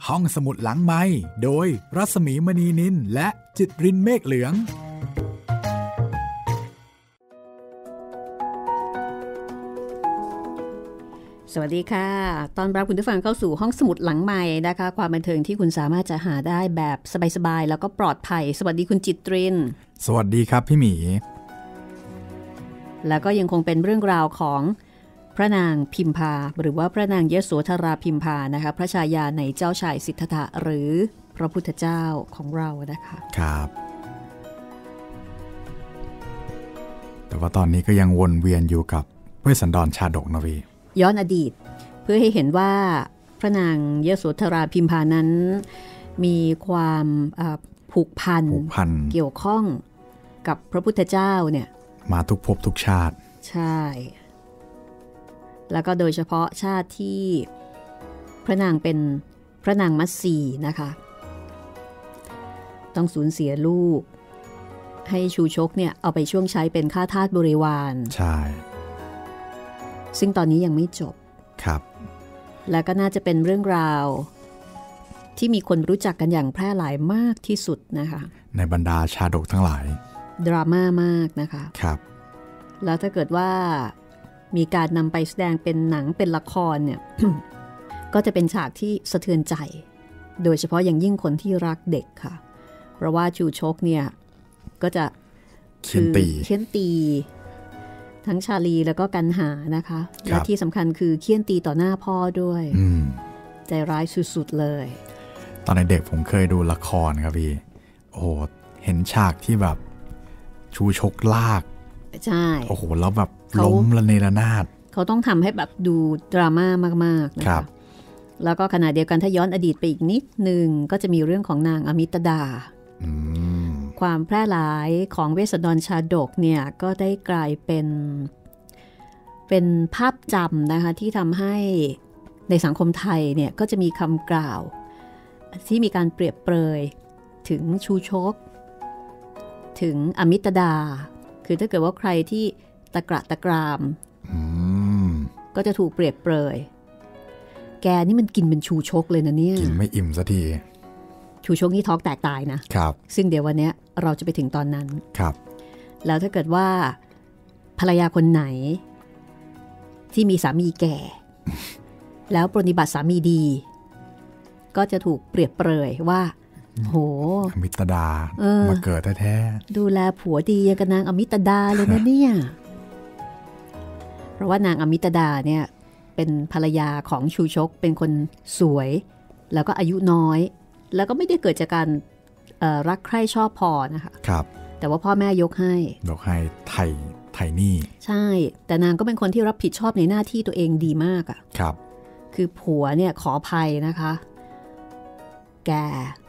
ห้องสมุดหลังไมค์โดยรัศมีมณีนินและจิตรินเมฆเหลืองสวัสดีค่ะตอนรับคุณผู้ฟังเข้าสู่ห้องสมุดหลังไมค์นะคะความบันเทิงที่คุณสามารถจะหาได้แบบสบายๆแล้วก็ปลอดภัยสวัสดีคุณจิตรินสวัสดีครับพี่หมีแล้วก็ยังคงเป็นเรื่องราวของพระนางพิมพาหรือว่าพระนางยโสธราพิมพานะคะพระชายาในเจ้าชายสิทธัตถะหรือพระพุทธเจ้าของเรานะคะครับแต่ว่าตอนนี้ก็ยังวนเวียนอยู่กับเวสสันดรชาดกนะพี่ย้อนอดีตเพื่อให้เห็นว่าพระนางยโสธราพิมพานั้นมีความผูกพันเกี่ยวข้องกับพระพุทธเจ้าเนี่ยมาทุกภพทุกชาติใช่แล้วก็โดยเฉพาะชาติที่พระนางเป็นพระนางมัตสีนะคะต้องสูญเสียลูกให้ชูชกเนี่ยเอาไปช่วงใช้เป็นข้าทาสบริวารใช่ซึ่งตอนนี้ยังไม่จบครับและก็น่าจะเป็นเรื่องราวที่มีคนรู้จักกันอย่างแพร่หลายมากที่สุดนะคะในบรรดาชาดกทั้งหลายดราม่ามากนะคะครับแล้วถ้าเกิดว่ามีการนำไปแสดงเป็นหนังเป็นละครเนี่ย ก็จะเป็นฉากที่สะเทือนใจโดยเฉพาะอย่างยิ่งคนที่รักเด็กค่ะเพราะว่าชูชกเนี่ยก็จะเคี่ยนตีทั้งชาลีแล้วก็กันหานะคะและที่สำคัญคือเคี่ยนตีต่อหน้าพ่อด้วยใจร้ายสุดๆเลยตอนเด็กผมเคยดูละครครับพี่โอ้โหเห็นฉากที่แบบชูชกลากใช่โอ้โหแล้วแบบล้มระเนระนาดเขาต้องทำให้แบบดูดราม่ามากๆนะคะแล้วก็ขณะเดียวกันถ้าย้อนอดีตไปอีกนิดนึงก็จะมีเรื่องของนางอมิตดาความแพร่หลายของเวสสันดรชาดกเนี่ยก็ได้กลายเป็นภาพจำนะคะที่ทำให้ในสังคมไทยเนี่ยก็จะมีคำกล่าวที่มีการเปรียบเปรยถึงชูชกถึงอมิตดาคือถ้าเกิดว่าใครที่ตะกระตะกรามก็จะถูกเปรียบเปรยแกนี่มันกินเป็นชูชกเลยนะเนี่ยกินไม่อิ่มสักทีชูชกนี่ท้องแตกตายนะครับซึ่งเดี๋ยววันนี้เราจะไปถึงตอนนั้นครับแล้วถ้าเกิดว่าภรรยาคนไหนที่มีสามีแก่ แล้วปรนนิบัติสามีดีก็จะถูกเปรียบเปรยว่าโหอมิตดามาเกิดแท้ๆดูแลผัวดีอย่างกับนางอมิตดาเลยนะเนี่ยเพราะว่านางอมิตดาเนี่ยเป็นภรรยาของชูชกเป็นคนสวยแล้วก็อายุน้อยแล้วก็ไม่ได้เกิดจากการรักใคร่ชอบพอนะคะครับแต่ว่าพ่อแม่ยกให้ไทยนี่ใช่แต่นางก็เป็นคนที่รับผิดชอบในหน้าที่ตัวเองดีมากอ่ะครับคือผัวเนี่ยขออภัยนะคะแก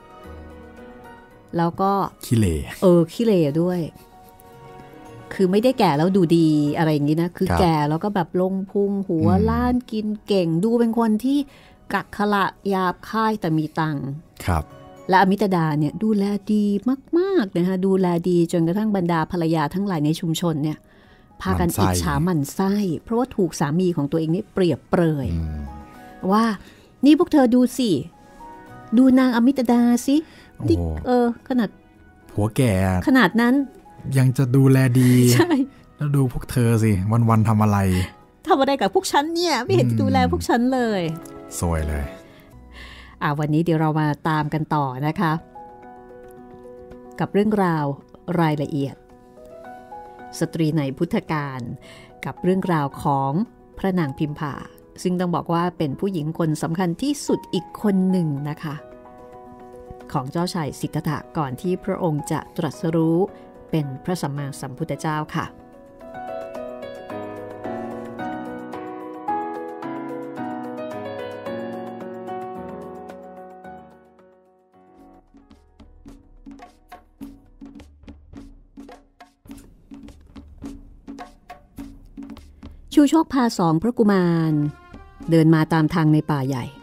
แล้วก็ขี้เหร่ขี้เหร่ด้วยคือไม่ได้แก่แล้วดูดีอะไรอย่างนี้นะคือแก่แล้วก็แบบลงพุงหัวล้านกินเก่งดูเป็นคนที่กักขระหยาบคายแต่มีตังค์ครับและอมิตดาเนี่ยดูแลดีมากๆนะคะดูแลดีจนกระทั่งบรรดาภรรยาทั้งหลายในชุมชนเนี่ยพากันอิจฉาหมั่นไส้เพราะว่าถูกสามีของตัวเองนี่เปรียบเปรยว่านี่พวกเธอดูสิดูนางอมิตดาสิขนาดผัวแก่ขนาดนั้นยังจะดูแลดีใช่แล้วดูพวกเธอสิวันๆทำอะไรกับพวกฉันเนี่ยไม่เห็นจะดูแลพวกฉันเลยสวยเลยวันนี้เดี๋ยวเรามาตามกันต่อนะคะกับเรื่องราวรายละเอียดสตรีในพุทธกาลกับเรื่องราวของพระนางพิมพาซึ่งต้องบอกว่าเป็นผู้หญิงคนสำคัญที่สุดอีกคนหนึ่งนะคะของเจ้าชายสิทธัตถะก่อนที่พระองค์จะตรัสรู้เป็นพระสัมมาสัมพุทธเจ้าค่ะชูโชคพาสองพระกุมารเดินมาตามทางในป่าใหญ่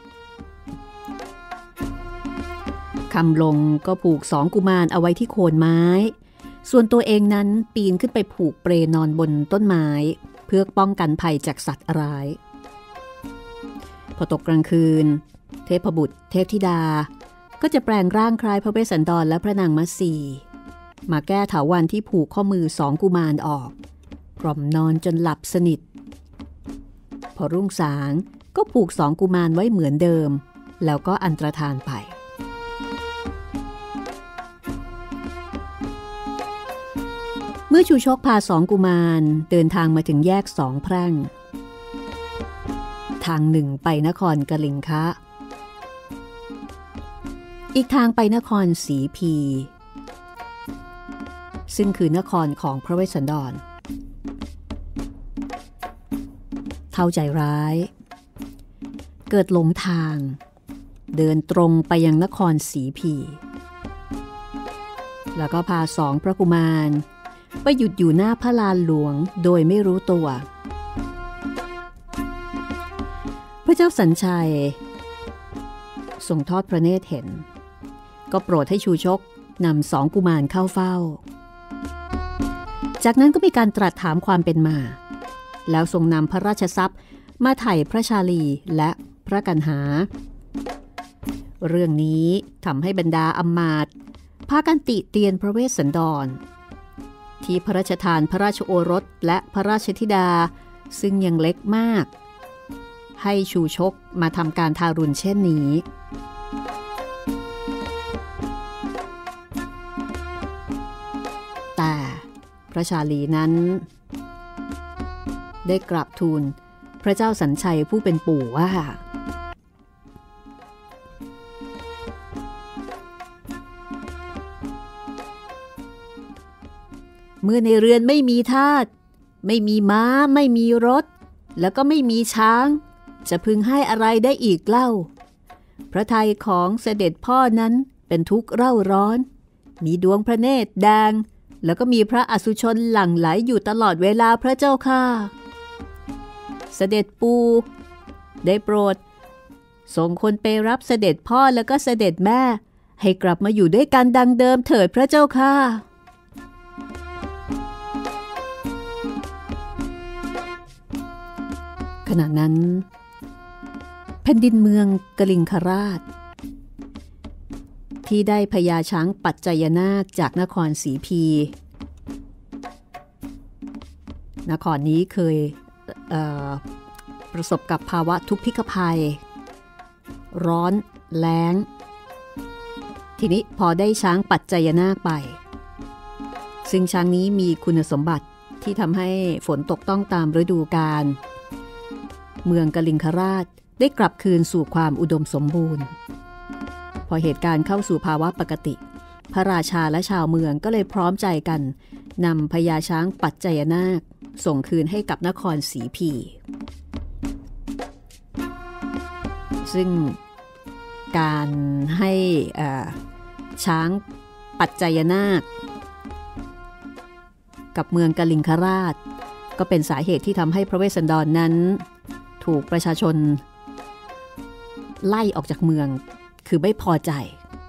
คำลงก็ผูกสองกุมารเอาไว้ที่โคนไม้ส่วนตัวเองนั้นปีนขึ้นไปผูกเปลนอนบนต้นไม้เพื่อป้องกันภัยจากสัตว์ร้ายพอตกกลางคืนเทพบุตรเทพธิดาก็จะแปลงร่างคล้ายพระเวสสันดรและพระนางมัตสีมาแก้เถาวัลย์ที่ผูกข้อมือสองกุมารออกกล่อมนอนจนหลับสนิทพอรุ่งสางก็ผูกสองกุมารไว้เหมือนเดิมแล้วก็อันตรธานไปเมื่อชูชกพาสองกุมารเดินทางมาถึงแยกสองแพร่งทางหนึ่งไปนครกลิงคะอีกทางไปนครศรีพีซึ่งคือนครของพระเวสสันดรเท่าใจร้ายเกิดหลงทางเดินตรงไปยังนครศรีพีแล้วก็พาสองพระกุมารไปหยุดอยู่หน้าพระลานหลวงโดยไม่รู้ตัวพระเจ้าสัญชัยทรงทอดพระเนตรเห็นก็โปรดให้ชูชกนำสองกุมารเข้าเฝ้าจากนั้นก็มีการตรัสถามความเป็นมาแล้วทรงนำพระราชทรัพย์มาไถ่พระชาลีและพระกันหาเรื่องนี้ทำให้บรรดาอำมาตย์พากันติเตียนพระเวสสันดรที่พระราชทานพระราชโอรสและพระราชธิดาซึ่งยังเล็กมากให้ชูชกมาทำการทารุณเช่นนี้แต่พระชาลีนั้นได้กราบทูลพระเจ้าสัญชัยผู้เป็นปู่ว่าเมื่อในเรือนไม่มีทาสไม่มีม้าไม่มีรถแล้วก็ไม่มีช้างจะพึงให้อะไรได้อีกเล่าพระทัยของเสด็จพ่อนั้นเป็นทุกข์เร่าร้อนมีดวงพระเนตรแดงแล้วก็มีพระอสุชนหลั่งไหลอยู่ตลอดเวลาพระเจ้าค่ะเสด็จปู่ได้โปรดส่งคนไปรับเสด็จพ่อแล้วก็เสด็จแม่ให้กลับมาอยู่ด้วยกันดังเดิมเถิดพระเจ้าค่ะขณะนั้นแผ่นดินเมืองกลิงคราชที่ได้พญาช้างปัจจยนาคจากนครศรีพีนครนี้เคยประสบกับภาวะทุพพิกภัยร้อนแล้งทีนี้พอได้ช้างปัจจยนาคไปซึ่งช้างนี้มีคุณสมบัติที่ทำให้ฝนตกต้องตามฤดูกาลเมืองกลิงคราชได้กลับคืนสู่ความอุดมสมบูรณ์พอเหตุการณ์เข้าสู่ภาวะปกติพระราชาและชาวเมืองก็เลยพร้อมใจกันนำพญาช้างปัจจยนาคส่งคืนให้กับนครศรีพีซึ่งการให้ช้างปัจจยนาคกับเมืองกลิงคราชก็เป็นสาเหตุที่ทำให้พระเวสสันดรนั้นถูกประชาชนไล่ออกจากเมืองคือไม่พอใจ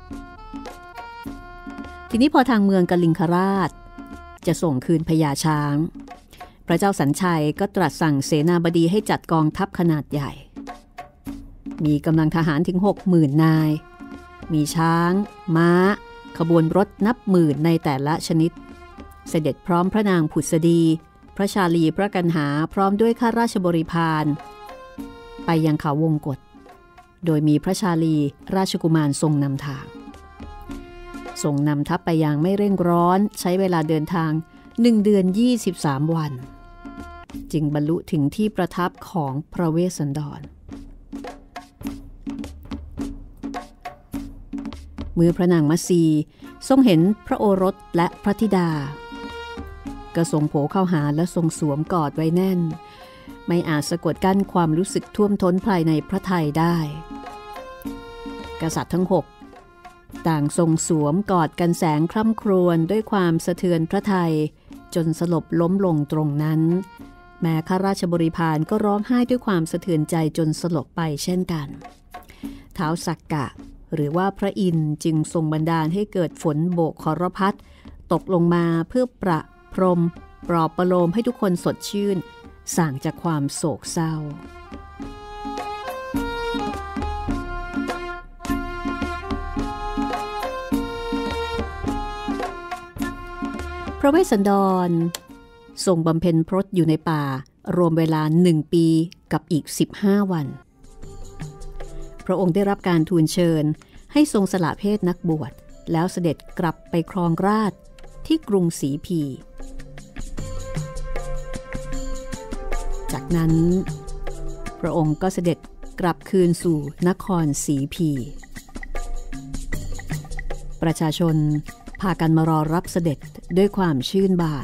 ทีนี้พอทางเมืองกลิงคราชจะส่งคืนพญาช้างพระเจ้าสัญชัยก็ตรัสสั่งเสนาบดีให้จัดกองทัพขนาดใหญ่มีกำลังทหารถึง 60,000 นายมีช้างม้าขบวนรถนับหมื่นในแต่ละชนิดเสด็จพร้อมพระนางผุษดีพระชาลีพระกันหาพร้อมด้วยข้าราชบริพารไปยังเขาวงกฏโดยมีพระชาลีราชกุมารทรงนำทางส่งนำทัพไปอย่างไม่เร่งร้อนใช้เวลาเดินทาง1 เดือน 23 วันจึงบรรลุถึงที่ประทับของพระเวสสันดรเมื่อพระนางมัตสีทรงเห็นพระโอรสและพระธิดาก็ทรงโผเข้าหาและทรงสวมกอดไว้แน่นไม่อาจสะกดกั้นความรู้สึกท่วมท้นภายในพระทัยได้กษัตริย์ทั้ง6ต่างทรงสวมกอดกันแสงคร่ำครวญด้วยความสะเทือนพระทัยจนสลบล้มลงตรงนั้นแม้ข้าราชบริพารก็ร้องไห้ด้วยความสะเทือนใจจนสลบไปเช่นกันท้าวสักกะหรือว่าพระอินทร์จึงทรงบันดาลให้เกิดฝนโบกครพัดตกลงมาเพื่อประพรมปลอบประโลมให้ทุกคนสดชื่นส่างจากความโศกเศร้าพระเวสสันดรทรงบำเพ็ญพรตอยู่ในป่ารวมเวลา1 ปีกับอีก15 วันพระองค์ได้รับการทูลเชิญให้ทรงสละเพศนักบวชแล้วเสด็จกลับไปครองราชย์ที่กรุงศรีพีจากนั้นพระองค์ก็เสด็จกลับคืนสู่นครศรีพีประชาชนพากันมารอรับเสด็จด้วยความชื่นบาน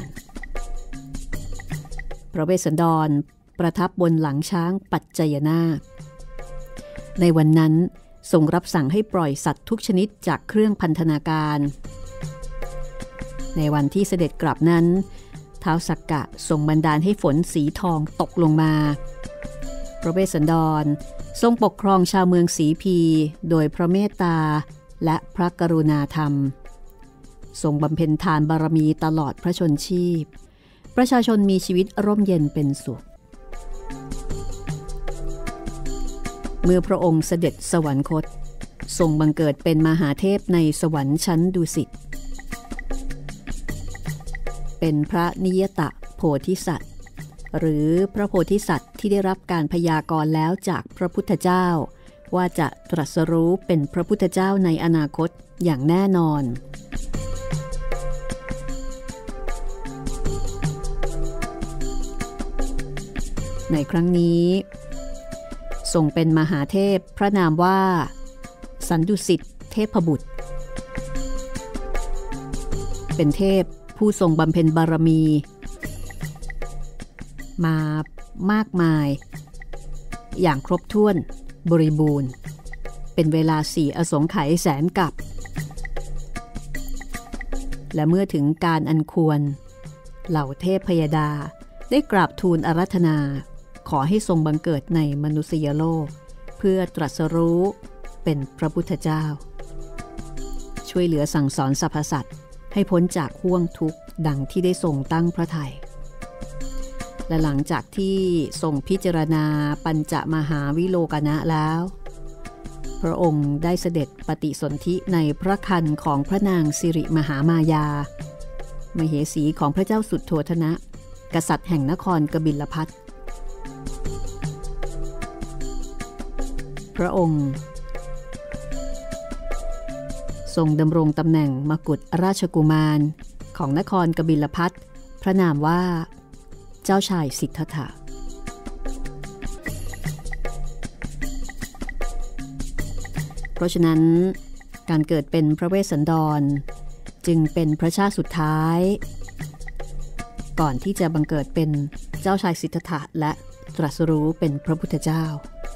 พระเวสสันดรประทับบนหลังช้างปัจจยนาคในวันนั้นทรงรับสั่งให้ปล่อยสัตว์ทุกชนิดจากเครื่องพันธนาการในวันที่เสด็จกลับนั้นท้าวสักกะทรงบันดาลให้ฝนสีทองตกลงมาพระเวสสันดรทรงปกครองชาวเมืองศรีพีโดยพระเมตตาและพระกรุณาธรรมทรงบำเพ็ญทานบารมีตลอดพระชนชีพประชาชนมีชีวิตร่มเย็นเป็นสุขเมื่อพระองค์เสด็จสวรรคตทรงบังเกิดเป็นมหาเทพในสวรรค์ชั้นดุสิตเป็นพระนิยตโพธิสัตว์หรือพระโพธิสัตว์ที่ได้รับการพยากรณ์แล้วจากพระพุทธเจ้าว่าจะตรัสรู้เป็นพระพุทธเจ้าในอนาคตอย่างแน่นอนในครั้งนี้ทรงเป็นมหาเทพพระนามว่าสันดุสิตเทพบุตรเป็นเทพผู้ทรงบำเพ็ญบารมีมามากมายอย่างครบถ้วนบริบูรณ์เป็นเวลา4 อสงไขยแสนกับและเมื่อถึงการอันควรเหล่าเทพพยดาได้กราบทูลอาราธนาขอให้ทรงบังเกิดในมนุษยโลกเพื่อตรัสรู้เป็นพระพุทธเจ้าช่วยเหลือสั่งสอนสรรพสัตว์ให้พ้นจากห่วงทุกข์ดังที่ได้ทรงตั้งพระทัยและหลังจากที่ทรงพิจารณาปัญจมหาวิโลกนะแล้วพระองค์ได้เสด็จปฏิสนธิในพระครรภ์ของพระนางสิริมหามายามเหสีของพระเจ้าสุทโธทนะกษัตริย์แห่งนครกบิลพัสต์พระองค์ทรงดำรงตำแหน่งมกุฎราชกุมารของนครกบิลพัสต์พระนามว่าเจ้าชายสิทธัตถะเพราะฉะนั้นการเกิดเป็นพระเวสสันดรจึงเป็นพระชาติสุดท้ายก่อนที่จะบังเกิดเป็นเจ้าชายสิทธัตถะและตรัสรู้เป็นพระพุทธเจ้า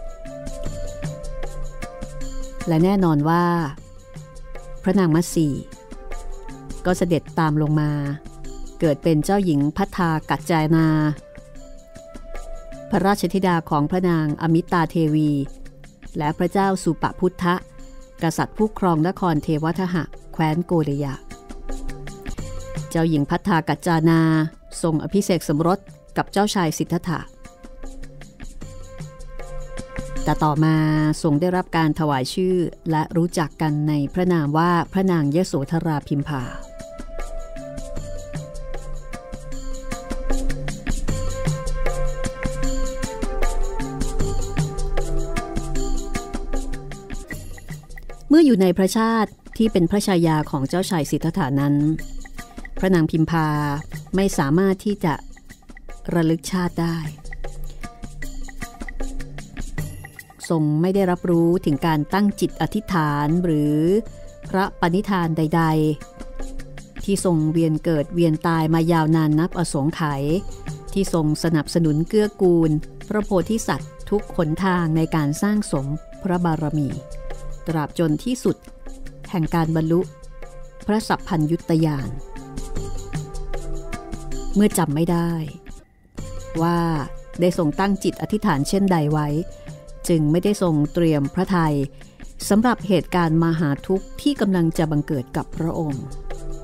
และแน่นอนว่าพระนางมัตสีก็เสด็จตามลงมาเกิดเป็นเจ้าหญิงพัทธากัจจายนาพระราชธิดาของพระนางอมิตาเทวีและพระเจ้าสุปพุทธะกษัตริย์ผู้ครองนครเทวทหะแคว้นโกริยะเจ้าหญิงพัทธากัจจานาทรงอภิเษกสมรสกับเจ้าชายสิทธัตถะแต่ต่อมาทรงได้รับการถวายชื่อและรู้จักกันในพระนามว่าพระนางยโสธราพิมพาเมื่ออยู่ในพระชาติที่เป็นพระชายาของเจ้าชายสิทธัตถะนั้นพระนางพิมพาไม่สามารถที่จะระลึกชาติได้ทรงไม่ได้รับรู้ถึงการตั้งจิตอธิษฐานหรือพระปณิธานใดๆที่ทรงเวียนเกิดเวียนตายมายาวนานนับอสงไขยที่ทรงสนับสนุนเกื้อกูลพระโพธิสัตว์ทุกหนทางในการสร้างสมพระบารมีตราบจนที่สุดแห่งการบรรลุพระสัพพัญญุตญาณเมื่อจำไม่ได้ว่าได้ทรงตั้งจิตอธิษฐานเช่นใดไว้จึงไม่ได้ทรงเตรียมพระทัยสำหรับเหตุการณ์มหาทุกข์ที่กำลังจะบังเกิดกับพระองค์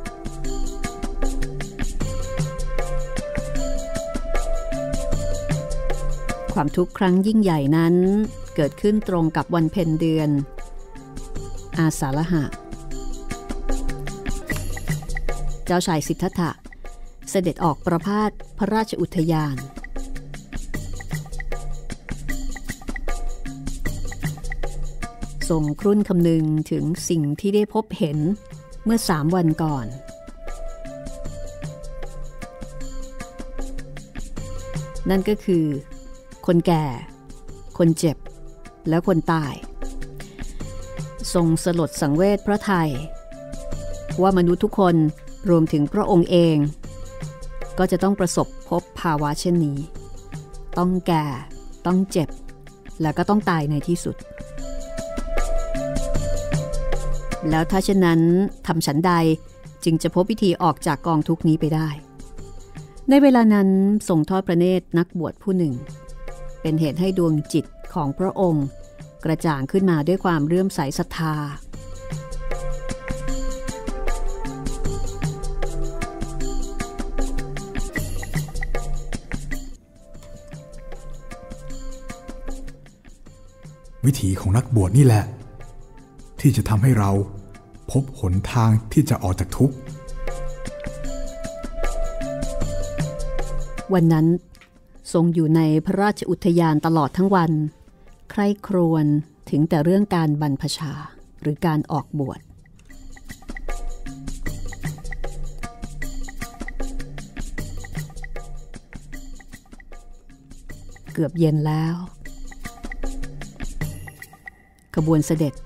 ความทุกข์ครั้งยิ่งใหญ่นั้นเกิดขึ้นตรงกับวันเพ็ญเดือนอาสาฬหะเจ้าชายสิทธัตถะเสด็จออกประพาสพระราชอุทยานทรงครุ่นคำนึงถึงสิ่งที่ได้พบเห็นเมื่อ3 วันก่อนนั่นก็คือคนแก่คนเจ็บและคนตายทรงสลดสังเวชพระทัยว่ามนุษย์ทุกคนรวมถึงพระองค์เองก็จะต้องประสบพบภาวะเช่นนี้ต้องแก่ต้องเจ็บแล้วก็ต้องตายในที่สุดแล้วถ้าเช่นนั้นทำฉันใดจึงจะพบวิธีออกจากกองทุกข์นี้ไปได้ในเวลานั้นทรงทอดพระเนตรนักบวชผู้หนึ่งเป็นเหตุให้ดวงจิตของพระองค์กระจ่างขึ้นมาด้วยความเลื่อมใสศรัทธาวิถีของนักบวชนี่แหละที่จะทำให้เราพบหนทางที่จะออกจากทุกข์วันนั้นทรงอยู่ในพระราชอุทยานตลอดทั้งวันใคร่ครวญถึงแต่เรื่องการบรรพชาหรือการออกบวชเกือบเย็นแล้วขบวนเสด็จ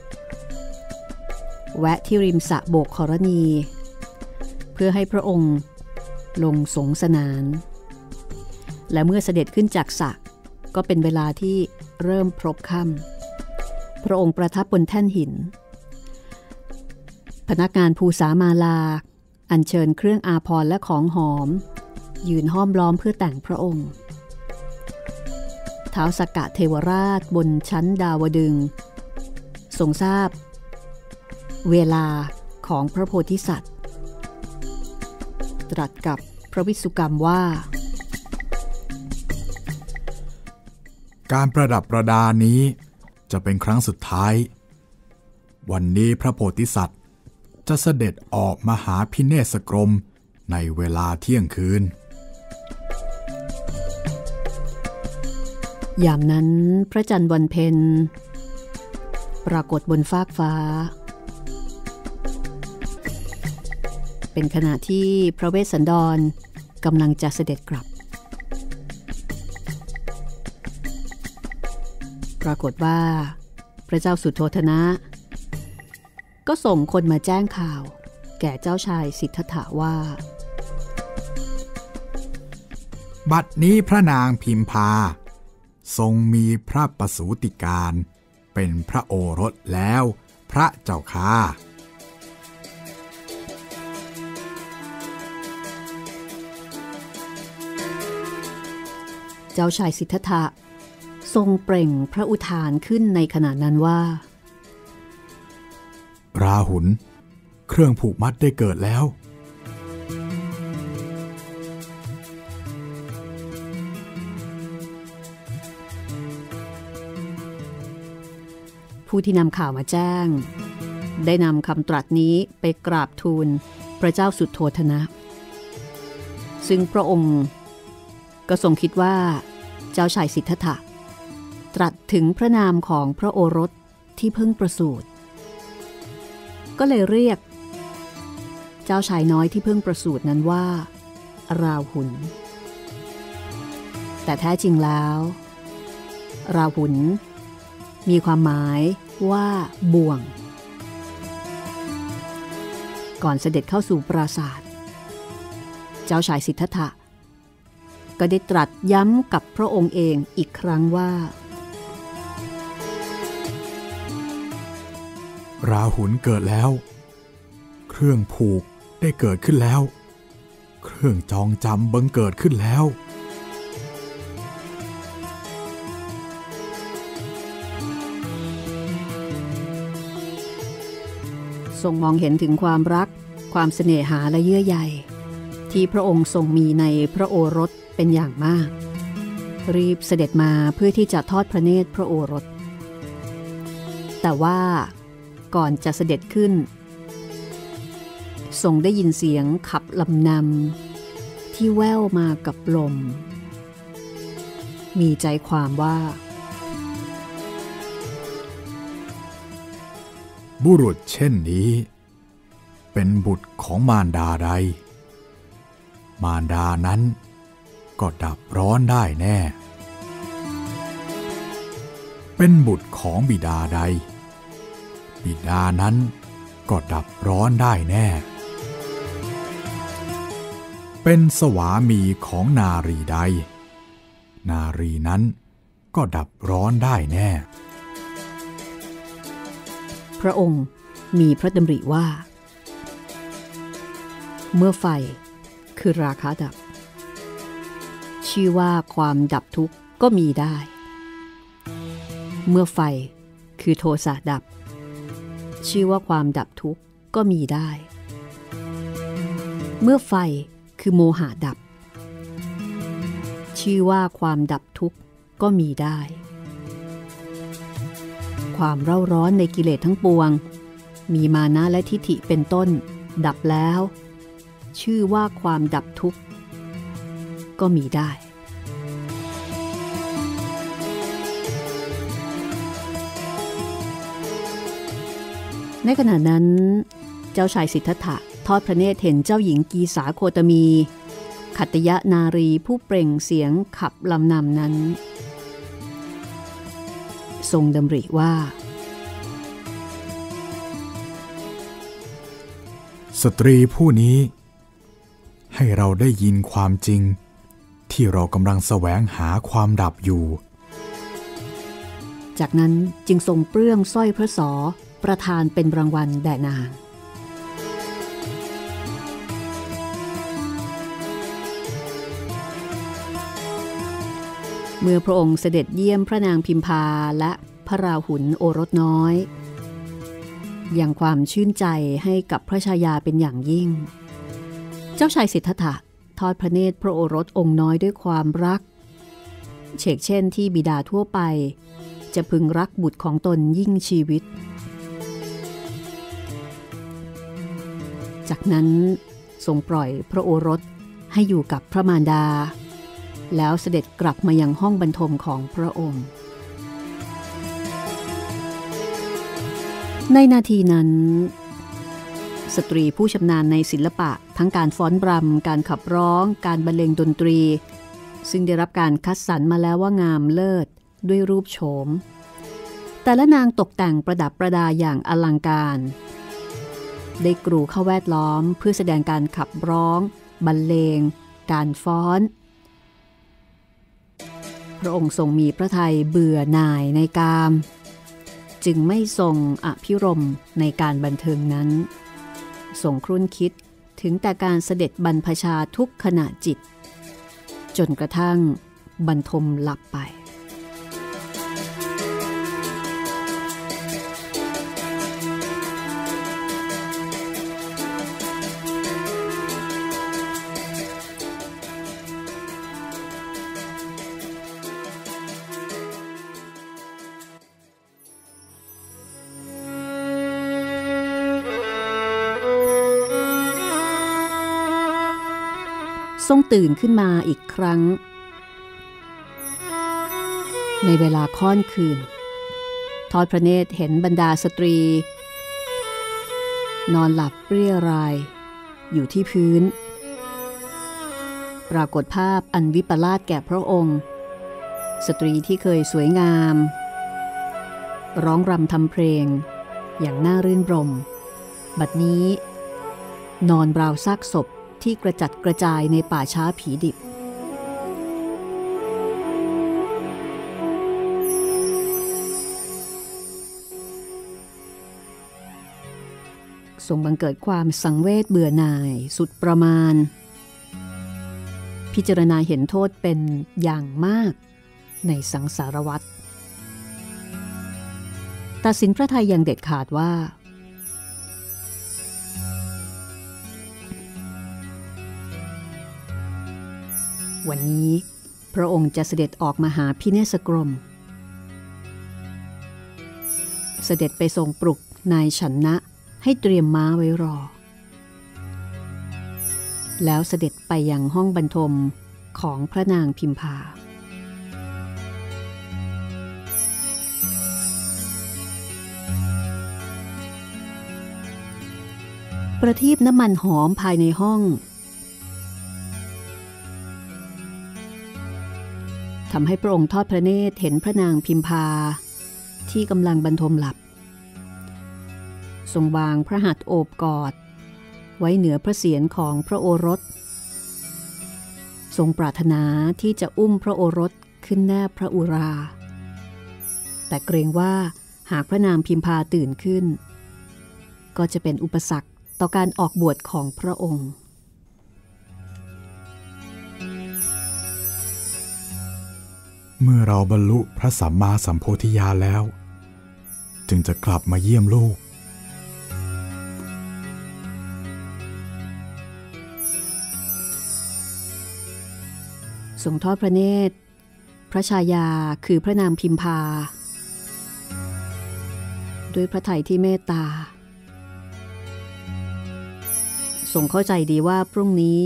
แวะที่ริมสระโบกขรณีเพื่อให้พระองค์ลงสงสนานและเมื่อเสด็จขึ้นจากสระก็เป็นเวลาที่เริ่มพรบค่ำพระองค์ประทับบนแท่นหินพนักงานภูษามาลาอัญเชิญเครื่องอาภรณ์และของหอมยืนห้อมล้อมเพื่อแต่งพระองค์ท้าวสักกะเทวราชบนชั้นดาวดึงส์ทรงทราบเวลาของพระโพธิสัตว์ตรัสกับพระวิสุกรรมว่าการประดับประดานี้จะเป็นครั้งสุดท้ายวันนี้พระโพธิสัตว์จะเสด็จออกมหาพิเนศกรมในเวลาเที่ยงคืนยามนั้นพระจันทร์วันเพ็ญปรากฏบนฟากฟ้าเป็นขณะที่พระเวสสันดรกำลังจะเสด็จกลับปรากฏว่าพระเจ้าสุโธทนะก็ส่งคนมาแจ้งข่าวแก่เจ้าชายสิทธัตถะว่าบัดนี้พระนางพิมพาทรงมีพระประสูติการเป็นพระโอรสแล้วพระเจ้าค่ะเจ้าชายสิทธัตถะทรงเปล่งพระอุทานขึ้นในขณะนั้นว่าราหุลเครื่องผูกมัดได้เกิดแล้วผู้ที่นำข่าวมาแจ้งได้นำคำตรัสนี้ไปกราบทูลพระเจ้าสุโธทนะซึ่งพระองค์ก็ทรงคิดว่าเจ้าชายสิทธัตถะตรัสถึงพระนามของพระโอรสที่เพิ่งประสูติก็เลยเรียกเจ้าชายน้อยที่เพิ่งประสูตินั้นว่าราหุลแต่แท้จริงแล้วราหุลมีความหมายว่าบ่วงก่อนเสด็จเข้าสู่ปราสาทเจ้าชายสิทธัตถะก็ได้ตรัสย้ำกับพระองค์เองอีกครั้งว่าราหุลเกิดแล้วเครื่องผูกได้เกิดขึ้นแล้วเครื่องจองจำบังเกิดขึ้นแล้วทรงมองเห็นถึงความรักความเสน่หาและเยื่อใยที่พระองค์ทรงมีในพระโอรสเป็นอย่างมากรีบเสด็จมาเพื่อที่จะทอดพระเนตรพระโอรสแต่ว่าก่อนจะเสด็จขึ้นทรงได้ยินเสียงขับลำนที่แว่วมากับลมมีใจความว่าบุรุษเช่นนี้เป็นบุตรของมารดาใดมารดานั้นก็ดับร้อนได้แน่เป็นบุตรของบิดาใดบิดานั้นก็ดับร้อนได้แน่เป็นสวามีของนารีใดนารีนั้นก็ดับร้อนได้แน่พระองค์มีพระดำริว่าเมื่อไฟคือราคะดับชื่อว่าความดับทุกข์ก็มีได้เมื่อไฟคือโทสะดับชื่อว่าความดับทุกข์ก็มีได้เมื่อไฟคือโมหะดับชื่อว่าความดับทุกข์ก็มีได้ความเร่าร้อนในกิเลสทั้งปวงมีมานะและทิฏฐิเป็นต้นดับแล้วชื่อว่าความดับทุกข์ก็มีได้ในขณะนั้นเจ้าชายสิทธัตถะทอดพระเนตรเห็นเจ้าหญิงกีสาโคตมีขัตติยนารีผู้เปล่งเสียงขับลำนำนั้นทรงดำริว่าสตรีผู้นี้ให้เราได้ยินความจริงที่เรากำลังแสวงหาความดับอยู่จากนั้นจึงทรงเปลื้องสร้อยพระศประทานเป็นรางวัลแด่นางเมื่อพระองค์เสด็จเยี่ยมพระนางพิมพาและพระราหุลโอรสน้อยยังความชื่นใจให้กับพระชายาเป็นอย่างยิ่งเจ้าชายสิทธัตถะทอดพระเนตรพระโอรสองค์น้อยด้วยความรักเฉกเช่นที่บิดาทั่วไปจะพึงรักบุตรของตนยิ่งชีวิตจากนั้นทรงปล่อยพระโอรสให้อยู่กับพระมารดาแล้วเสด็จกลับมายังห้องบรรทมของพระองค์ในนาทีนั้นสตรีผู้ชำนาญในศิลปะทั้งการฟ้อนรำการขับร้องการบรรเลงดนตรีซึ่งได้รับการคัดสรรมาแล้วว่างามเลิศด้วยรูปโฉมแต่ละนางตกแต่งประดับประดาอย่างอลังการได้กรูเข้าแวดล้อมเพื่อแสดงการขับร้องบรรเลงการฟ้อนพระองค์ทรงมีพระทัยเบื่อหน่ายในกามจึงไม่ทรงอภิรมย์ในการบันเทิงนั้นทรงครุ่นคิดถึงแต่การเสด็จบรรพชาทุกขณะจิตจนกระทั่งบรรทมหลับไปทรงตื่นขึ้นมาอีกครั้งในเวลาค่อนคืนทอดพระเนตรเห็นบรรดาสตรีนอนหลับเรี่ยรายอยู่ที่พื้นปรากฏภาพอันวิปลาสแก่พระองค์สตรีที่เคยสวยงามร้องรำทำเพลงอย่างน่ารื่นรมบัดนี้นอนราวซากศพที่กระจัดกระจายในป่าช้าผีดิบทรงบังเกิดความสังเวชเบื่อหน่ายสุดประมาณพิจารณาเห็นโทษเป็นอย่างมากในสังสารวัฏตัดสินพระทัยอย่างเด็ดขาดว่าวันนี้พระองค์จะเสด็จออกมาหาพิเนศกรมเสด็จไปทรงปลุกนายฉันนะให้เตรียมม้าไว้รอแล้วเสด็จไปยังห้องบรรทมของพระนางพิมพาประทีปน้ำมันหอมภายในห้องทำให้พระองค์ทอดพระเนตรเห็นพระนางพิมพาที่กำลังบรรทมหลับทรงวางพระหัตถ์โอบกอดไว้เหนือพระเศียรของพระโอรสทรงปรารถนาที่จะอุ้มพระโอรสขึ้นแนบพระอุราแต่เกรงว่าหากพระนางพิมพาตื่นขึ้นก็จะเป็นอุปสรรคต่อการออกบวชของพระองค์เมื่อเราบรรลุพระสัมมาสัมโพธิญาณแล้วจึงจะกลับมาเยี่ยมลูกทรงทอดพระเนตรพระชายาคือพระนางพิมพาด้วยพระทัยที่เมตตาทรงเข้าใจดีว่าพรุ่งนี้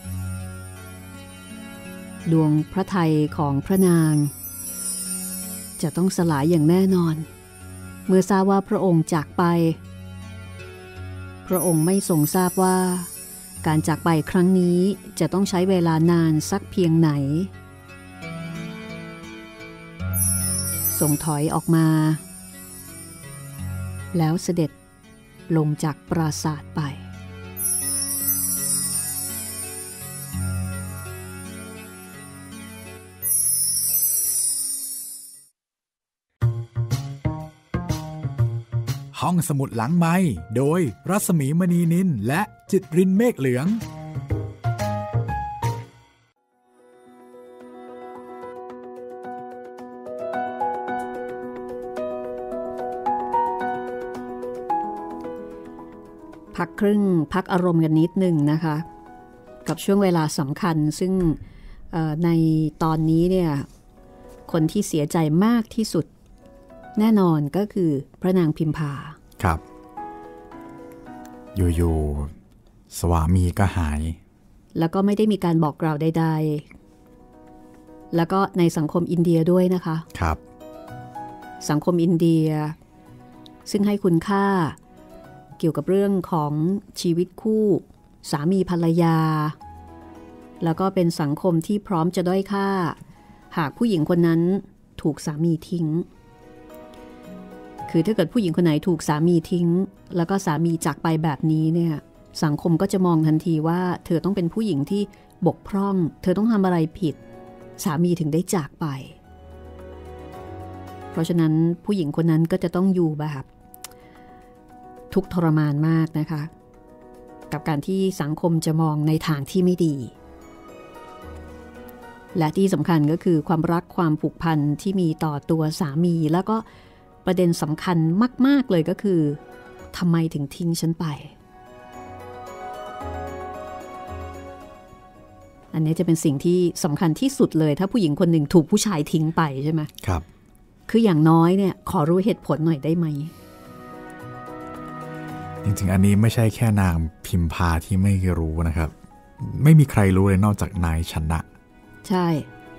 ดวงพระทัยของพระนางจะต้องสลายอย่างแน่นอนเมื่อทราบว่าพระองค์จากไปพระองค์ไม่ทรงทราบว่าการจากไปครั้งนี้จะต้องใช้เวลานานสักเพียงไหนทรงถอยออกมาแล้วเสด็จลงจากปราสาทไปห้องสมุดหลังไมค์โดยรัศมีมณีนินและจิตรินเมฆเหลืองพักครึ่งพักอารมณ์กันนิดหนึ่งนะคะกับช่วงเวลาสำคัญซึ่งในตอนนี้เนี่ยคนที่เสียใจมากที่สุดแน่นอนก็คือพระนางพิมพาครับอยู่ๆสวามีก็หายแล้วก็ไม่ได้มีการบอกกล่าวใดๆแล้วก็ในสังคมอินเดียด้วยนะคะครับสังคมอินเดียซึ่งให้คุณค่าเกี่ยวกับเรื่องของชีวิตคู่สามีภรรยาแล้วก็เป็นสังคมที่พร้อมจะด้อยค่าหากผู้หญิงคนนั้นถูกสามีทิ้งคือถ้าเกิดผู้หญิงคนไหนถูกสามีทิ้งแล้วก็สามีจากไปแบบนี้เนี่ยสังคมก็จะมองทันทีว่าเธอต้องเป็นผู้หญิงที่บกพร่องเธอต้องทำอะไรผิดสามีถึงได้จากไปเพราะฉะนั้นผู้หญิงคนนั้นก็จะต้องอยู่แบบทุกข์ทรมานมากนะคะกับการที่สังคมจะมองในทางที่ไม่ดีและที่สำคัญก็คือความรักความผูกพันที่มีต่อตัวสามีแล้วก็ประเด็นสำคัญมากๆเลยก็คือทำไมถึงทิ้งฉันไปอันนี้จะเป็นสิ่งที่สำคัญที่สุดเลยถ้าผู้หญิงคนหนึ่งถูกผู้ชายทิ้งไปใช่ไหมครับคืออย่างน้อยเนี่ยขอรู้เหตุผลหน่อยได้ไหมจริงๆอันนี้ไม่ใช่แค่นางพิมพาที่ไม่รู้นะครับไม่มีใครรู้เลยนอกจากนายชนะใช่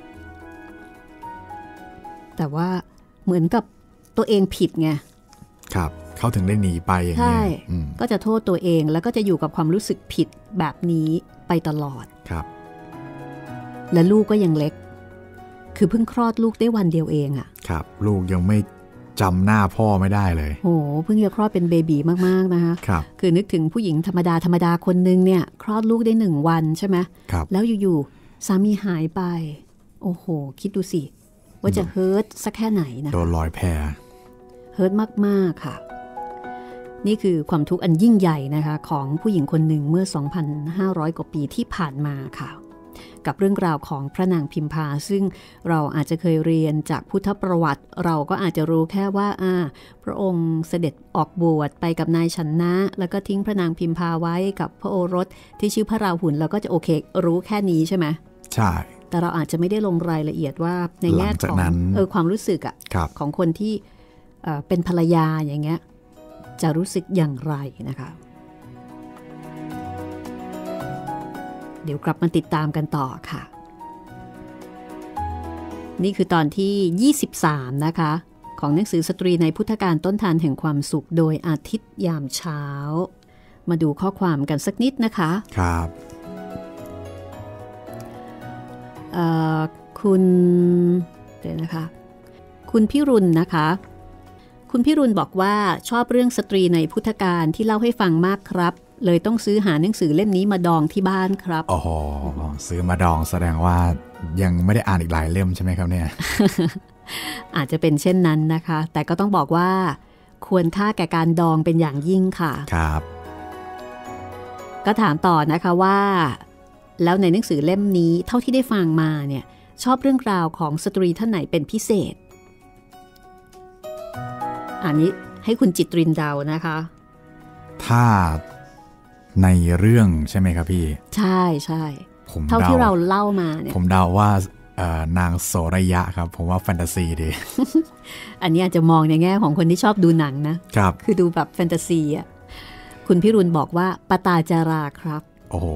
แต่ว่าเหมือนกับตัวเองผิดไงครับเขาถึงได้หนีไปอย่างนี้ก็จะโทษตัวเองแล้วก็จะอยู่กับความรู้สึกผิดแบบนี้ไปตลอดครับและลูกก็ยังเล็กคือเพิ่งคลอดลูกได้วันเดียวเองอ่ะครับลูกยังไม่จำหน้าพ่อไม่ได้เลยโอ้เพิ่งจะคลอดเป็นเบบีมากๆนะคะครับคือนึกถึงผู้หญิงธรรมดาคนนึงเนี่ยคลอดลูกได้1 วันใช่ไหมครับแล้วอยู่ๆสามีหายไปโอ้โหคิดดูสิว่าจะเฮิร์ตสักแค่ไหนนะโดนลอยแพเฮิร์ตมากๆค่ะนี่คือความทุกข์อันยิ่งใหญ่นะคะของผู้หญิงคนหนึ่งเมื่อ 2,500 กว่าปีที่ผ่านมาค่ะกับเรื่องราวของพระนางพิมพาซึ่งเราอาจจะเคยเรียนจากพุทธประวัติเราก็อาจจะรู้แค่ว่าพระองค์เสด็จออกบวชไปกับนายชนะแล้วก็ทิ้งพระนางพิมพาไว้กับพระโอรสที่ชื่อพระราหุลเราก็จะโอเครู้แค่นี้ใช่ไหมใช่แต่เราอาจจะไม่ได้ลงรายละเอียดว่าในแง่ของความรู้สึกของคนที่เป็นภรรยาอย่างเงี้ยจะรู้สึกอย่างไรนะคะเดี๋ยวกลับมาติดตามกันต่อค่ะนี่คือตอนที่23นะคะของหนังสือสตรีในพุทธกาลต้นทานแห่งความสุขโดยอาทิตย์ยามเช้ามาดูข้อความกันสักนิดนะคะครับคุณเดี๋ยวนะคะคุณพิรุณนะคะคุณพิรุณบอกว่าชอบเรื่องสตรีในพุทธกาลที่เล่าให้ฟังมากครับเลยต้องซื้อหาหนังสือเล่มนี้มาดองที่บ้านครับอ๋อซื้อมาดองแสดงว่ายังไม่ได้อ่านอีกหลายเล่มใช่ไหมครับเนี่ยอาจจะเป็นเช่นนั้นนะคะแต่ก็ต้องบอกว่าควรค่าแก่การดองเป็นอย่างยิ่งค่ะครับก็ถามต่อนะคะว่าแล้วในหนังสือเล่มนี้เท่าที่ได้ฟังมาเนี่ยชอบเรื่องราวของสตรีท่านไหนเป็นพิเศษอันนี้ให้คุณจิตรินเดานะคะถ้าในเรื่องใช่ไหมครับพี่ใช่ใช่เท่าที่เราเล่ามาเนี่ยผมเดาว่านางโสระยะครับผมว่าแฟนตาซีดีอันนี้อาจจะมองในแง่ของคนที่ชอบดูหนังนะครับคือดูแบบแฟนตาซีอ่ะคุณพิรุณบอกว่าปตาจาราครับโอ้โห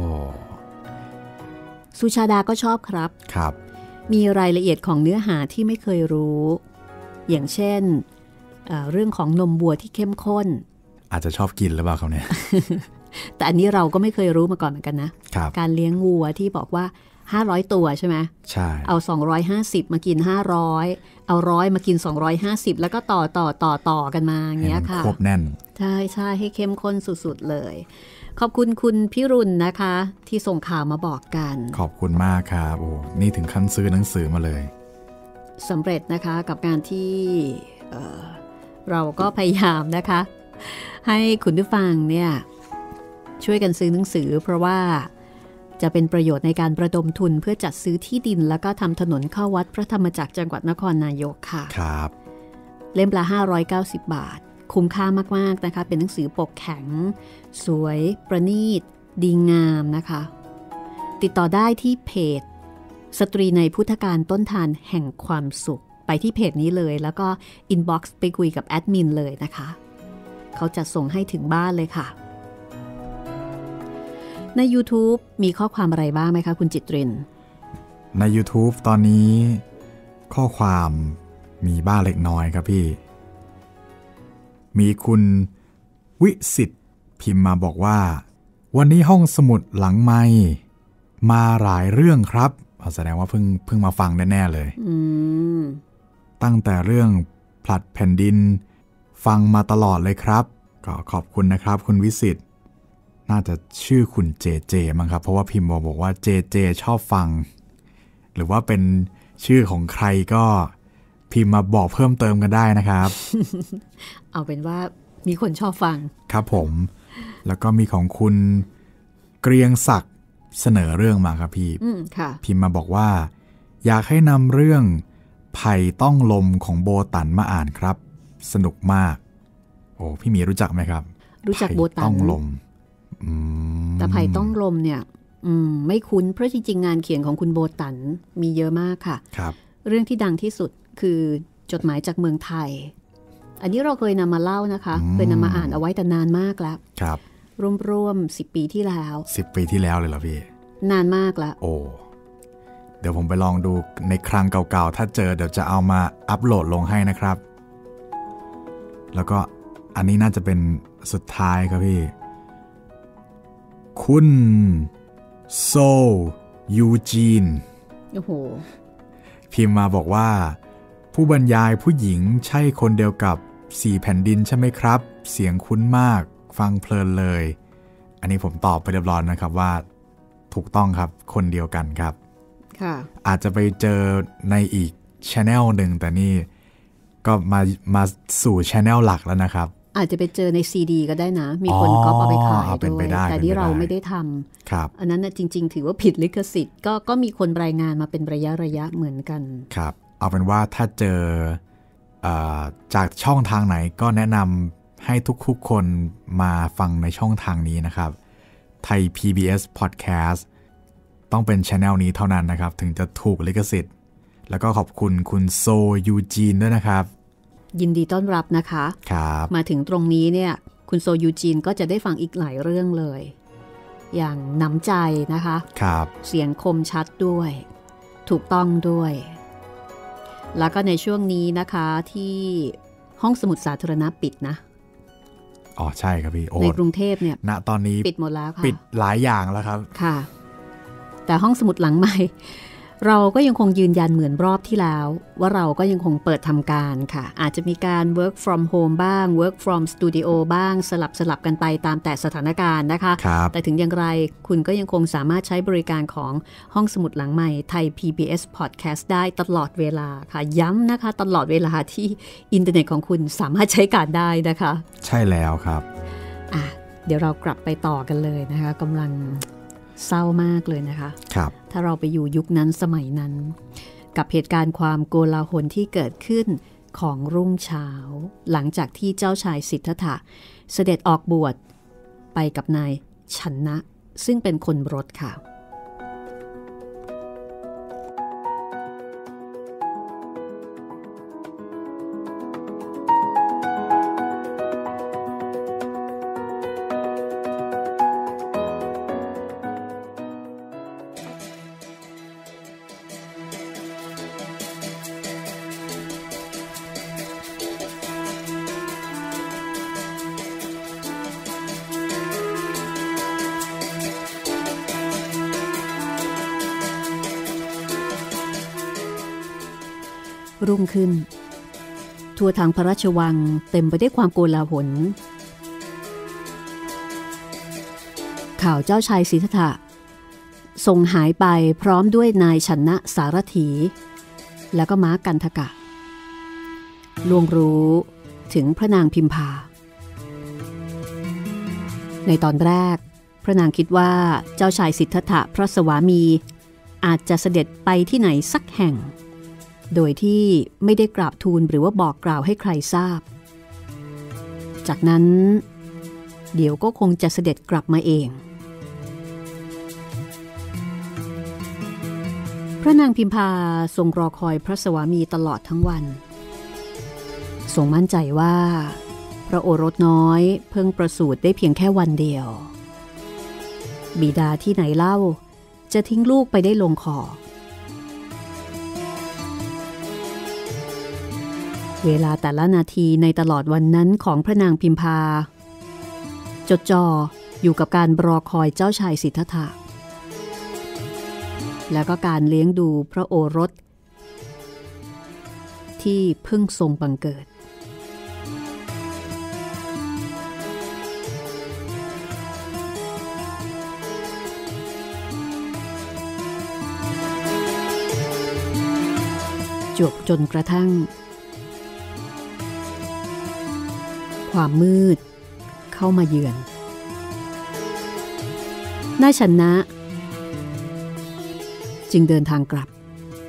สุชาดาก็ชอบครับครับมีรายละเอียดของเนื้อหาที่ไม่เคยรู้อย่างเช่นเรื่องของนมวัวที่เข้มข้นอาจจะชอบกินหรือเปล่าเขาเนี่ยแต่อันนี้เราก็ไม่เคยรู้มาก่อนเหมือนกันนะการเลี้ยงวัวที่บอกว่า500ตัวใช่ไหมใช่เอา250มากิน500เอา100มากิน250แล้วก็ต่อกันมาอย่างเงี้ยค่ะครบแน่นใช่ใช่ให้เข้มข้นสุดๆเลยขอบคุณคุณพิรุณนะคะที่ส่งข่าวมาบอกกันขอบคุณมากครับโอ้นี่ถึงขั้นซื้อหนังสือมาเลยสำเร็จนะคะกับการที่เราก็พยายามนะคะให้คุณผู้ฟังเนี่ยช่วยกันซื้อหนังสือเพราะว่าจะเป็นประโยชน์ในการประดมทุนเพื่อจัดซื้อที่ดินแล้วก็ทำถนนเข้าวัดพระธรรมจักรจังหวัดนครนายกค่ะครับเล่มละ590 บาทคุ้มค่ามากๆนะคะเป็นหนังสือปกแข็งสวยประณีตดีงามนะคะติดต่อได้ที่เพจสตรีในพุทธกาลต้นทานแห่งความสุขไปที่เพจนี้เลยแล้วก็อินบ็อกซ์ไปคุยกับแอดมินเลยนะคะเขาจะส่งให้ถึงบ้านเลยค่ะใน YouTube มีข้อความอะไรบ้างไหมคะคุณจิตรินใน YouTube ตอนนี้ข้อความมีบ้างเล็กน้อยครับพี่มีคุณวิสิทธิ์พิมพ์มาบอกว่าวันนี้ห้องสมุดหลังไมค์มาหลายเรื่องครับแสดงว่าเพิ่งมาฟังแน่ๆเลยตั้งแต่เรื่องผลัดแผ่นดินฟังมาตลอดเลยครับก็ขอบคุณนะครับคุณวิสิทธิ์น่าจะชื่อคุณเจเจมั้งครับเพราะว่าพิมพ์บอกว่าเจเจชอบฟังหรือว่าเป็นชื่อของใครก็พิมพ์มาบอกเพิ่มเติมกันได้นะครับเอาเป็นว่ามีคนชอบฟังครับผมแล้วก็มีของคุณเกรียงศักดิ์เสนอเรื่องมาครับพี่พิมพ์มาบอกว่าอยากให้นำเรื่องไผ่ต้องลมของโบตันมาอ่านครับสนุกมากโอ้พี่มีรู้จักไหมครับรู้จักโบตันต้องลมแต่ไผ่ต้องลมเนี่ยไม่คุ้นเพราะจริงๆงานเขียนของคุณโบตันมีเยอะมากค่ะครับเรื่องที่ดังที่สุดคือจดหมายจากเมืองไทยอันนี้เราเคยนำมาเล่านะคะเคยนำมาอ่านเอาไว้แต่นานมากแล้วครับร่วม10 ปีที่แล้ว 10 ปีที่แล้วเลยเหรอพี่นานมากแล้วโอ้เดี๋ยวผมไปลองดูในครั้งเก่าๆถ้าเจอเดี๋ยวจะเอามาอัปโหลดลงให้นะครับแล้วก็อันนี้น่าจะเป็นสุดท้ายครับพี่คุณโซยูจีนโอ้โหพิมพ์มาบอกว่าผู้บรรยายผู้หญิงใช่คนเดียวกับ4แผ่นดินใช่ไหมครับเสียงคุ้นมากฟังเพลินเลยอันนี้ผมตอบไปเรียบร้อยนะครับว่าถูกต้องครับคนเดียวกันครับค่ะอาจจะไปเจอในอีก channel หนึ่งแต่นี่ก็มาสู่ channel หลักแล้วนะครับอาจจะไปเจอในซีดีก็ได้นะมีคนก๊อปเอาไปขายด้วยแต่ที่เราไม่ได้ทำอันนั้นนะจริงๆถือว่าผิดลิขสิทธิ์ก็มีคนรายงานมาเป็นระยะเหมือนกันครับเอาเป็นว่าถ้าเจอจากช่องทางไหนก็แนะนำให้ทุกๆคนมาฟังในช่องทางนี้นะครับไทย PBS Podcast ต้องเป็น channel นี้เท่านั้นนะครับถึงจะถูกลิขสิทธิ์แล้วก็ขอบคุณคุณโซยูจีนด้วยนะครับยินดีต้อนรับนะคะครับมาถึงตรงนี้เนี่ยคุณโซยูจีนก็จะได้ฟังอีกหลายเรื่องเลยอย่างหนำใจนะคะครับเสียงคมชัดด้วยถูกต้องด้วยแล้วก็ในช่วงนี้นะคะที่ห้องสมุดสาธารณะปิดนะอ๋อใช่ครับพี่ในกรุงเทพเนี่ยณตอนนี้ปิดหมดแล้วค่ะปิดหลายอย่างแล้วครับค่ะแต่ห้องสมุดหลังใหม่เราก็ยังคงยืนยันเหมือนรอบที่แล้วว่าเราก็ยังคงเปิดทำการค่ะอาจจะมีการ work from home บ้าง work from studio บ้างสลับกันไปตามแต่สถานการณ์นะคะแต่ถึงอย่างไรคุณก็ยังคงสามารถใช้บริการของห้องสมุดหลังใหม่ไทย PBS Podcast ได้ตลอดเวลาค่ะย้ำนะคะตลอดเวลาที่อินเทอร์เน็ตของคุณสามารถใช้การได้นะคะใช่แล้วครับเดี๋ยวเรากลับไปต่อกันเลยนะคะกำลังเศร้ามากเลยนะคะครับถ้าเราไปอยู่ยุคนั้นสมัยนั้นกับเหตุการณ์ความโกลาหลที่เกิดขึ้นของรุ่งเช้าหลังจากที่เจ้าชายสิทธัตถะเสด็จออกบวชไปกับนายชันนะซึ่งเป็นคนรถค่ะรุ่งขึ้นทั่วทางพระราชวังเต็มไปด้วยความโกลาหลข่าวเจ้าชายสิทธัตถะส่งหายไปพร้อมด้วยนายชนะสารถีแล้วก็ม้ากันทกะล่วงรู้ถึงพระนางพิมพาในตอนแรกพระนางคิดว่าเจ้าชายสิทธัตถะพระสวามีอาจจะเสด็จไปที่ไหนสักแห่งโดยที่ไม่ได้กราบทูลหรือว่าบอกกล่าวให้ใครทราบจากนั้นเดี๋ยวก็คงจะเสด็จกลับมาเองพระนางพิมพาทรงรอคอยพระสวามีตลอดทั้งวันทรงมั่นใจว่าพระโอรสน้อยเพิ่งประสูติได้เพียงแค่วันเดียวบิดาที่ไหนเล่าจะทิ้งลูกไปได้ลงคอเวลาแต่ละนาทีในตลอดวันนั้นของพระนางพิมพาจดจ่ออยู่กับการรอคอยเจ้าชายสิทธัตถะแล้วก็การเลี้ยงดูพระโอรสที่เพิ่งทรงบังเกิดจนกระทั่งความมืดเข้ามาเยือนนายชนะจึงเดินทางกลับ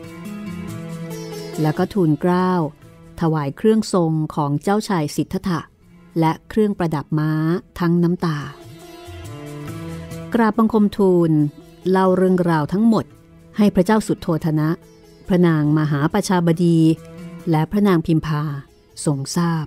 แล้วก็ทูลเกล้าถวายเครื่องทรงของเจ้าชายสิทธัตถะและเครื่องประดับม้าทั้งน้ำตากราบบังคมทูลเล่าเรื่องราวทั้งหมดให้พระเจ้าสุทโธทนะพระนางมหาประชาบดีและพระนางพิมพาทรงทราบ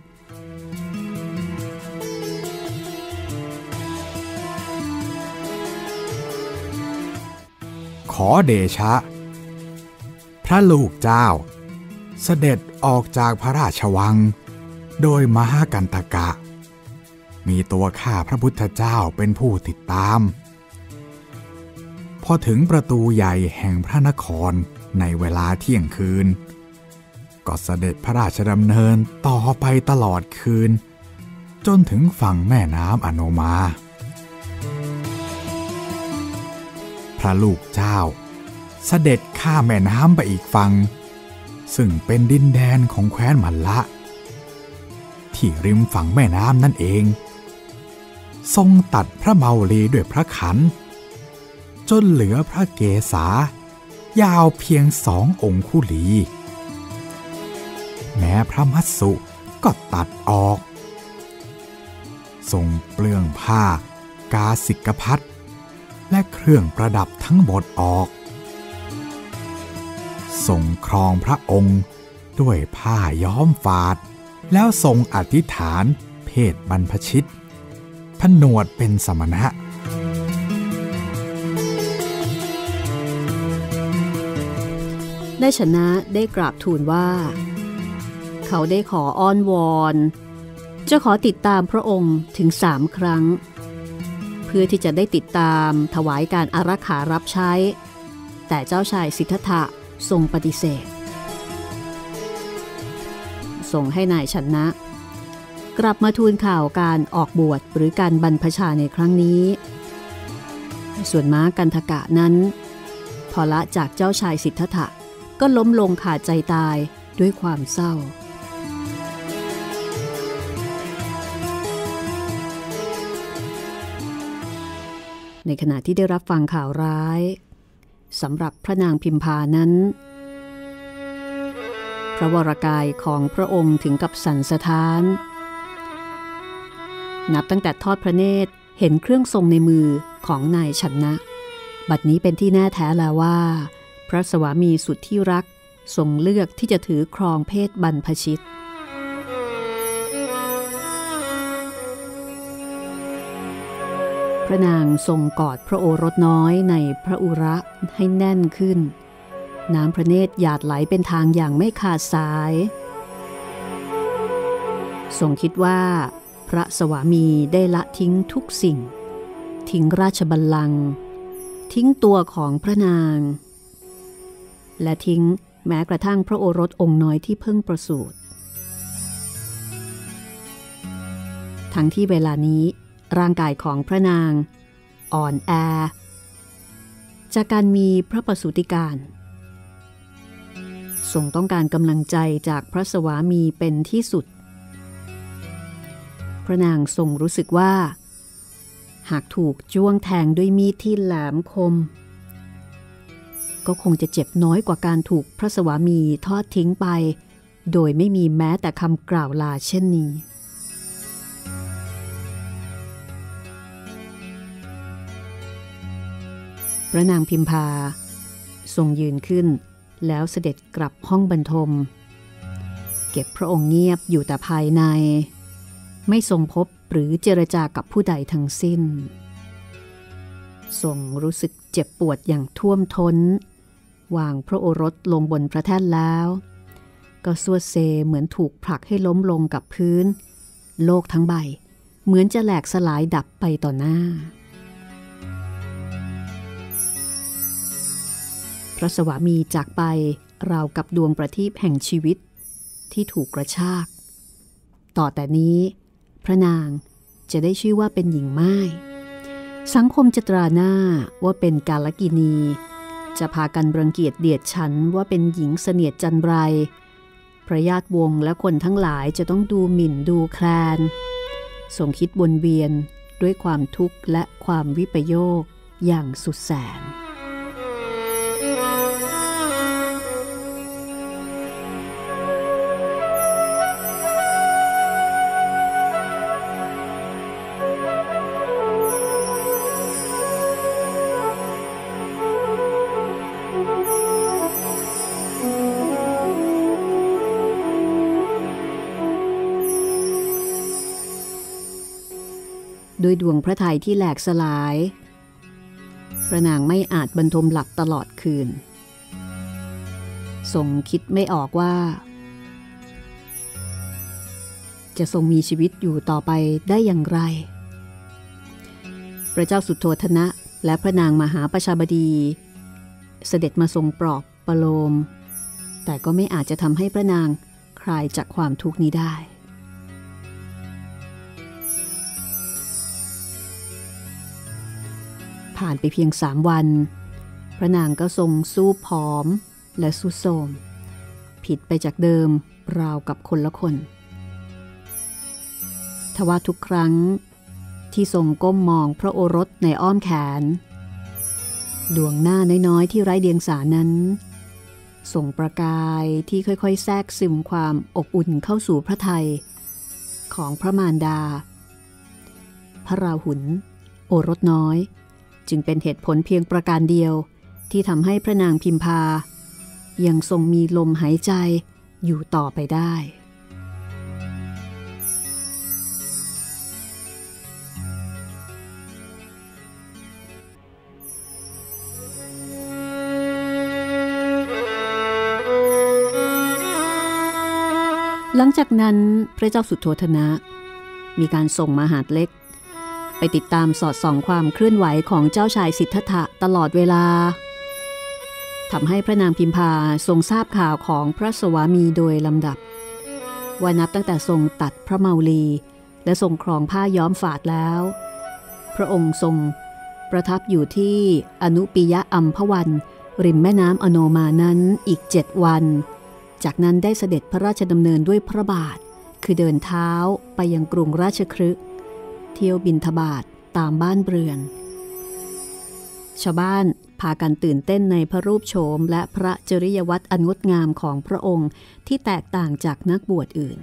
ขอเดชะพระลูกเจ้าเสด็จออกจากพระราชวังโดยมหากันตกะมีตัวข้าพระพุทธเจ้าเป็นผู้ติดตามพอถึงประตูใหญ่แห่งพระนครในเวลาเที่ยงคืนก็เสด็จพระราชดำเนินต่อไปตลอดคืนจนถึงฝั่งแม่น้ำอโนมาพระลูกเจ้าเสด็จข้ามแม่น้ำไปอีกฝั่งซึ่งเป็นดินแดนของแคว้นมัลละที่ริมฝั่งแม่น้ำนั่นเองทรงตัดพระเมาลีด้วยพระขันจนเหลือพระเกศายาวเพียง2 องคุลีแม้พระมัสสุก็ตัดออกทรงเปลื้องผ้ากาสิกพัสและเครื่องประดับทั้งหมดออกทรงครองพระองค์ด้วยผ้าย้อมฝาดแล้วทรงอธิษฐานเพศบรรพชิตผนวดเป็นสมณะได้ชนะได้กราบทูลว่าเขาได้ขออ้อนวอนจะขอติดตามพระองค์ถึง3 ครั้งเพื่อที่จะได้ติดตามถวายการอารักขารับใช้แต่เจ้าชายสิทธัตถะทรงปฏิเสธส่งให้นายชนะกลับมาทูลข่าวการออกบวชหรือการบรรพชาในครั้งนี้ส่วนม้ากันทกะนั้นพอละจากเจ้าชายสิทธัตถะก็ล้มลงขาดใจตายด้วยความเศร้าในขณะที่ได้รับฟังข่าวร้ายสำหรับพระนางพิมพานั้นพระวรกายของพระองค์ถึงกับสั่นสะท้านนับตั้งแต่ทอดพระเนตรเห็นเครื่องทรงในมือของนายชนะบัดนี้เป็นที่แน่แท้แล้วว่าพระสวามีสุดที่รักทรงเลือกที่จะถือครองเพศบรรพชิตพระนางทรงกอดพระโอรสน้อยในพระอุระให้แน่นขึ้นน้ำพระเนตรหยาดไหลเป็นทางอย่างไม่ขาดสายทรงคิดว่าพระสวามีได้ละทิ้งทุกสิ่งทิ้งราชบัลลังก์ทิ้งตัวของพระนางและทิ้งแม้กระทั่งพระโอรสองค์น้อยที่เพิ่งประสูติทั้งที่เวลานี้ร่างกายของพระนางอ่อนแอจากการมีพระประสูติการทรงต้องการกำลังใจจากพระสวามีเป็นที่สุดพระนางทรงรู้สึกว่าหากถูกจ้วงแทงด้วยมีดที่แหลมคมก็คงจะเจ็บน้อยกว่าการถูกพระสวามีทอดทิ้งไปโดยไม่มีแม้แต่คำกล่าวลาเช่นนี้พระนางพิมพาทรงยืนขึ้นแล้วเสด็จกลับห้องบรรทมเก็บพระองค์เงียบอยู่แต่ภายในไม่ทรงพบหรือเจรจากับผู้ใดทั้งสิ้นทรงรู้สึกเจ็บปวดอย่างท่วมท้นวางพระโอรสลงบนพระแท่นแล้วก็สวดเซเหมือนถูกผลักให้ล้มลงกับพื้นโลกทั้งใบเหมือนจะแหลกสลายดับไปต่อหน้าพระสวามีจากไปราวกับดวงประทีปแห่งชีวิตที่ถูกกระชากต่อแต่นี้พระนางจะได้ชื่อว่าเป็นหญิงม่ายสังคมจะตราหน้าว่าเป็นกาลกินีจะพากันรังเกียจเดียดฉันว่าเป็นหญิงเสนียดจันไรพระญาติวงศ์และคนทั้งหลายจะต้องดูหมิ่นดูแคลนทรงคิดวนเวียนด้วยความทุกข์และความวิปโยคอย่างสุดแสนด้วยดวงพระทัยที่แหลกสลายพระนางไม่อาจบรรทมหลับตลอดคืนทรงคิดไม่ออกว่าจะทรงมีชีวิตอยู่ต่อไปได้อย่างไรพระเจ้าสุโธทนะและพระนางมหาประชาบดีเสด็จมาทรงปลอบประโลมแต่ก็ไม่อาจจะทำให้พระนางคลายจากความทุกข์นี้ได้ผ่านไปเพียง3 วันพระนางก็ทรงสู้ผอมและทรุดโทรมผิดไปจากเดิมราวกับคนละคนทว่าทุกครั้งที่ทรงก้มมองพระโอรสในอ้อมแขนดวงหน้าน้อยๆที่ไร้เดียงสานั้นส่งประกายที่ค่อยๆแทรกซึมความอบอุ่นเข้าสู่พระทัยของพระมารดาพระราหุลโอรสน้อยจึงเป็นเหตุผลเพียงประการเดียวที่ทำให้พระนางพิมพายังทรงมีลมหายใจอยู่ต่อไปได้หลังจากนั้นพระเจ้าสุโธทนะมีการส่งมหาดเล็กไปติดตามสอดส่องความเคลื่อนไหวของเจ้าชายสิทธัตถะตลอดเวลาทำให้พระนางพิมพาทรงทราบข่าวของพระสวามีโดยลำดับว่านับตั้งแต่ทรงตัดพระเมาลีและทรงครองผ้าย้อมฝาดแล้วพระองค์ทรงประทับอยู่ที่อนุปิยะอัมพวันริมแม่น้ำอโนมานั้นอีก7 วันจากนั้นได้เสด็จพระราชดำเนินด้วยพระบาทคือเดินเท้าไปยังกรุงราชคฤห์เที่ยวบิณฑบาตตามบ้านเรือนชาวบ้านพากันตื่นเต้นในพระรูปโฉมและพระจริยวัตรอันงดงามของพระองค์ที่แตกต่างจากนักบวชอื่น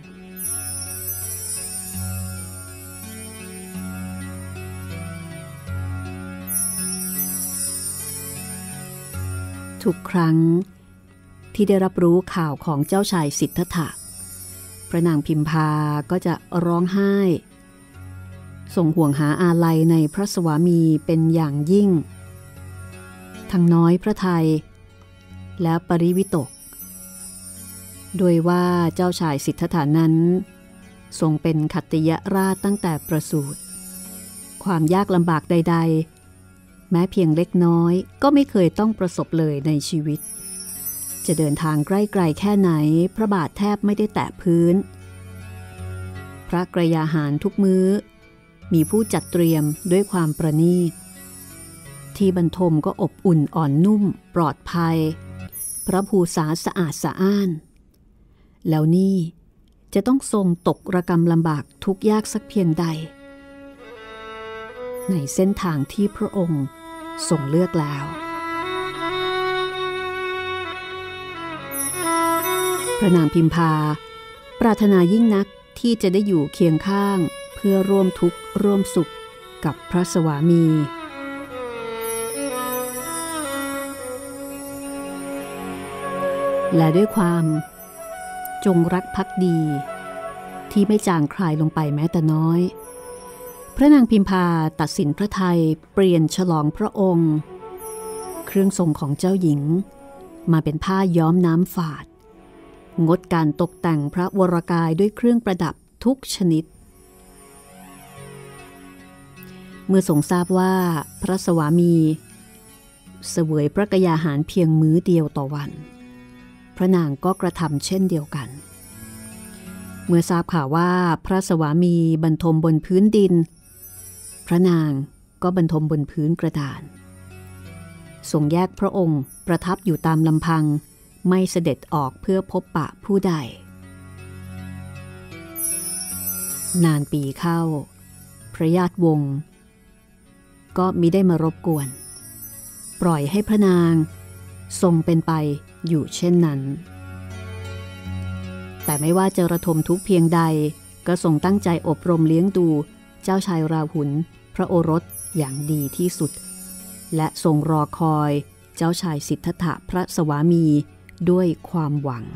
ทุกครั้งที่ได้รับรู้ข่าวของเจ้าชายสิทธัตถะพระนางพิมพาก็จะร้องไห้ส่งห่วงหาอาลัยในพระสวามีเป็นอย่างยิ่งทั้งน้อยพระทัยและปริวิตกโดยว่าเจ้าชายสิทธัตถะนั้นทรงเป็นขัตติยราชตั้งแต่ประสูติความยากลำบากใดๆแม้เพียงเล็กน้อยก็ไม่เคยต้องประสบเลยในชีวิตจะเดินทางใกล้ไกลแค่ไหนพระบาทแทบไม่ได้แตะพื้นพระกรยาหารทุกมื้อมีผู้จัดเตรียมด้วยความประณีตที่บรรทมก็อบอุ่นอ่อนนุ่มปลอดภัยพระภูษาสะอาดสะอ้านแล้วนี่จะต้องทรงตกระกำลำบากทุกยากสักเพียงใดในเส้นทางที่พระองค์ทรงเลือกแล้วพระนางพิมพาปรารถนายิ่งนักที่จะได้อยู่เคียงข้างเพื่อร่วมทุกข์ร่วมสุขกับพระสวามีและด้วยความจงรักภักดีที่ไม่จางคลายลงไปแม้แต่น้อยพระนางพิมพาตัดสินพระทัยเปลี่ยนฉลองพระองค์เครื่องทรงของเจ้าหญิงมาเป็นผ้าย้อมน้ำฝาดงดการตกแต่งพระวรกายด้วยเครื่องประดับทุกชนิดเมื่อทรงทราบว่าพระสวามีเสวยพระกยาหารเพียงมื้อเดียวต่อวันพระนางก็กระทำเช่นเดียวกันเมื่อทราบข่าวว่าพระสวามีบรรทมบนพื้นดินพระนางก็บรรทมบนพื้นกระดานทรงแยกพระองค์ประทับอยู่ตามลำพังไม่เสด็จออกเพื่อพบปะผู้ใดนานปีเข้าพระญาติวงศ์ก็มิได้มารบกวนปล่อยให้พระนางทรงเป็นไปอยู่เช่นนั้นแต่ไม่ว่าจะระทมทุกข์เพียงใดก็ทรงตั้งใจอบรมเลี้ยงดูเจ้าชายราหุลพระโอรสอย่างดีที่สุดและทรงรอคอยเจ้าชายสิทธัตถะพระสวามีด้วยความหวัง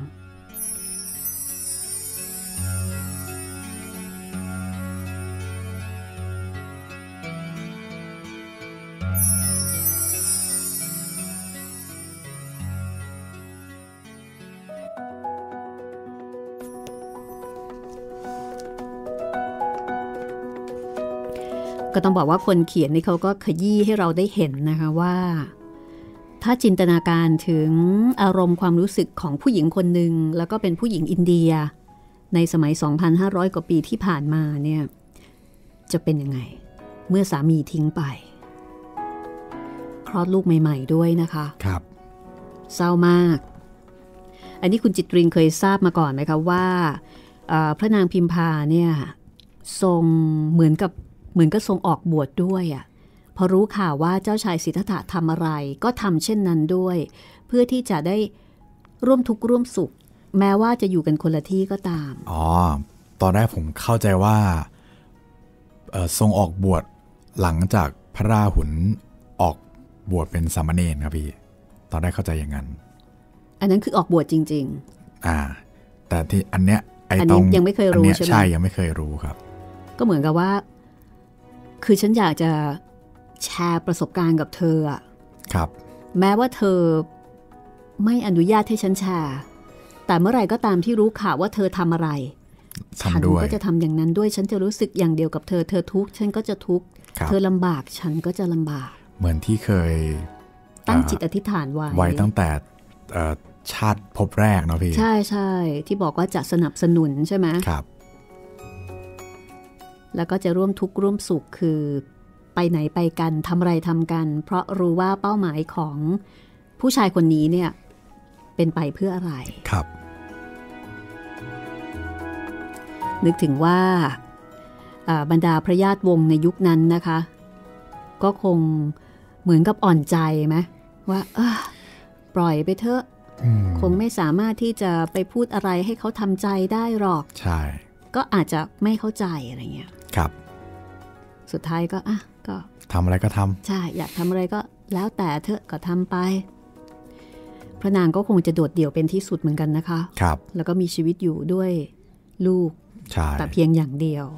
ก็ต้องบอกว่าคนเขียนนี่เขาก็ขยี้ให้เราได้เห็นนะคะว่าถ้าจินตนาการถึงอารมณ์ความรู้สึกของผู้หญิงคนหนึ่งแล้วก็เป็นผู้หญิงอินเดียในสมัย 2,500 กว่าปีที่ผ่านมาเนี่ยจะเป็นยังไงเมื่อสามีทิ้งไปคลอดลูกใหม่ๆด้วยนะคะครับเศร้ามากอันนี้คุณจิตรินเคยทราบมาก่อนไหมคะว่าพระนางพิมพาเนี่ยทรงเหมือนกับทรงออกบวชด้วยอ่ะพอรู้ข่าวว่าเจ้าชายสิทธัตถะทำอะไรก็ทำเช่นนั้นด้วยเพื่อที่จะได้ร่วมทุกข์ร่วมสุขแม้ว่าจะอยู่กันคนละที่ก็ตามอ๋อตอนแรกผมเข้าใจว่าทรงออกบวชหลังจากพระราหุลออกบวชเป็นสามเณรครับพี่ตอนแรกเข้าใจอย่างนั้นอันนั้นคือออกบวชจริงๆแต่ที่อันเนี้ยอันนี้ยังไม่เคยรู้ใช่ไหมใช่ยังไม่เคยรู้ครับก็เหมือนกับว่าคือฉันอยากจะแชร์ประสบการณ์กับเธอครับแม้ว่าเธอไม่อนุญาตให้ฉันแชร์แต่เมื่อไหร่ก็ตามที่รู้ข่าวว่าเธอทำอะไรฉันก็จะทำอย่างนั้นด้วยฉันจะรู้สึกอย่างเดียวกับเธอทุกข์ฉันก็จะทุกข์เธอลำบากฉันก็จะลำบากเหมือนที่เคยตั้งจิตอธิษฐานไว้ตั้งแต่ชาติพบแรกเนาะพี่ใช่ใช่ที่บอกว่าจะสนับสนุนใช่ไหมครับแล้วก็จะร่วมทุกข์ร่วมสุขคือไปไหนไปกันทำอะไรทำกันเพราะรู้ว่าเป้าหมายของผู้ชายคนนี้เนี่ยเป็นไปเพื่ออะไรครับนึกถึงว่าบรรดาพระญาติวงศ์ในยุคนั้นนะคะก็คงเหมือนกับอ่อนใจไหมว่าปล่อยไปเถอะคงไม่สามารถที่จะไปพูดอะไรให้เขาทำใจได้หรอกใช่ก็อาจจะไม่เข้าใจอะไรเงี้ยครับสุดท้ายก็ทำอะไรก็ทำใช่อยากทำอะไรก็แล้วแต่เถอะก็ทำไปพระนางก็คงจะโดดเดี่ยวเป็นที่สุดเหมือนกันนะคะครับแล้วก็มีชีวิตอยู่ด้วยลูกแต่เพียงอย่างเดียว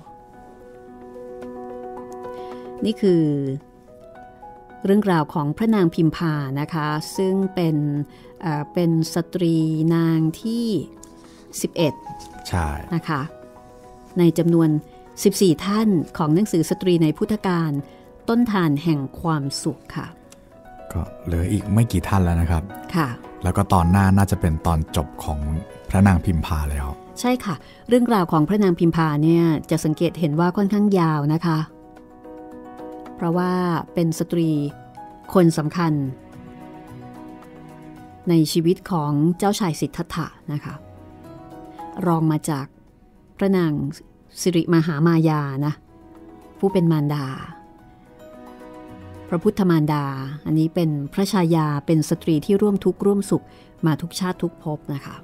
นี่คือเรื่องราวของพระนางพิมพานะคะซึ่งเป็นสตรีนางที่11 ใช่นะคะในจำนวน14ท่านของหนังสือสตรีในพุทธกาลต้นทานแห่งความสุขค่ะก็เหลืออีกไม่กี่ท่านแล้วนะครับค่ะแล้วก็ตอนหน้าน่าจะเป็นตอนจบของพระนางพิมพาแล้วใช่ค่ะเรื่องราวของพระนางพิมพาเนี่ยจะสังเกตเห็นว่าค่อนข้างยาวนะคะเพราะว่าเป็นสตรีคนสำคัญในชีวิตของเจ้าชายสิทธัตถะนะคะรองมาจากพระนางสิริมหามายานะผู้เป็นมารดาพระพุทธมารดาอันนี้เป็นพระชายาเป็นสตรีที่ร่วมทุกข์ร่วมสุขมาทุกชาติทุกภพนะคะ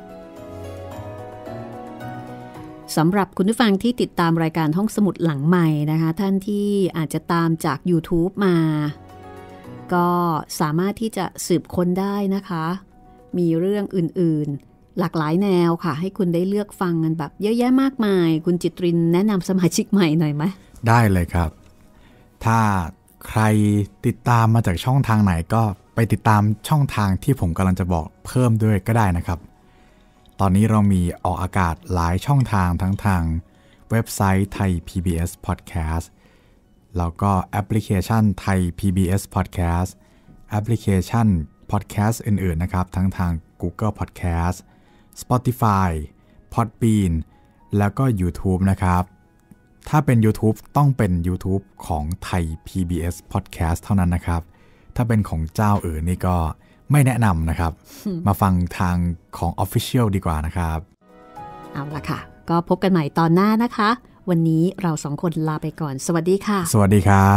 สำหรับคุณผู้ฟังที่ติดตามรายการห้องสมุดหลังใหม่นะคะท่านที่อาจจะตามจาก YouTube มาก็สามารถที่จะสืบค้นได้นะคะมีเรื่องอื่นๆหลากหลายแนวค่ะให้คุณได้เลือกฟังกันแบบเยอะแยะมากมายคุณจิตรินแนะนำสมาชิกใหม่หน่อยไหมได้เลยครับถ้าใครติดตามมาจากช่องทางไหนก็ไปติดตามช่องทางที่ผมกำลังจะบอกเพิ่มด้วยก็ได้นะครับตอนนี้เรามีออกอากาศหลายช่องทางทั้งทางเว็บไซต์ไทย PBS Podcast แล้วก็แอปพลิเคชันไทย PBS Podcast แอปพลิเคชัน Podcast อื่นๆนะครับทั้งทาง Google Podcast Spotify Podbean แล้วก็ YouTube นะครับถ้าเป็น YouTube ต้องเป็น YouTube ของไทย PBS Podcast เท่านั้นนะครับถ้าเป็นของเจ้าอื่นนี่ก็ไม่แนะนำนะครับ มาฟังทางของ Official ดีกว่านะครับเอาล่ะค่ะก็พบกันใหม่ตอนหน้านะคะวันนี้เราสองคนลาไปก่อนสวัสดีค่ะสวัสดีครับ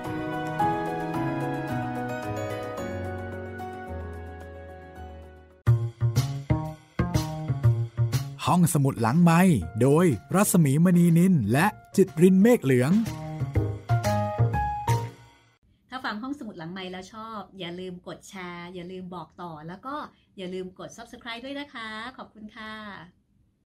ห้องสมุดหลังไมค์โดยรัศมีมณีนินและจิตรินเมฆเหลืองถ้าฟังห้องสมุดหลังไมค์แล้วชอบอย่าลืมกดแชร์อย่าลืมบอกต่อแล้วก็อย่าลืมกด Subscribe ด้วยนะคะขอบคุณค่ะ